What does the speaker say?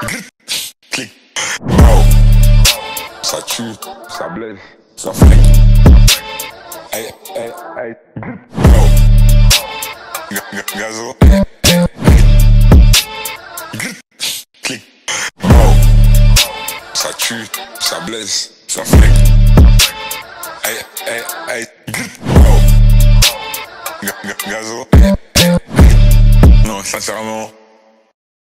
Clic. Wow. Ça tue, ça blesse, ça flic. Aïe, aïe, aïe. Wow. Gazo. Clic. Wow. Ça tue, ça blesse, ça flic. Aïe, aïe, aïe. Wow. Gazo. Non, sincèrement.